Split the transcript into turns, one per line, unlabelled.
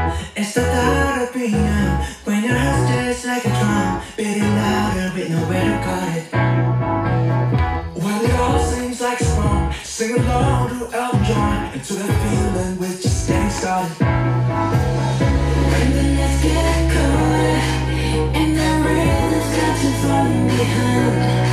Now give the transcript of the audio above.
It's the thought of being young when your heart just like a drum, beating louder with nowhere to guard it. When it all seems like it's wrong, sing along to Youngjoong and to the feeling we're just getting started. When the nights get colder and the rhythm's got you falling behind.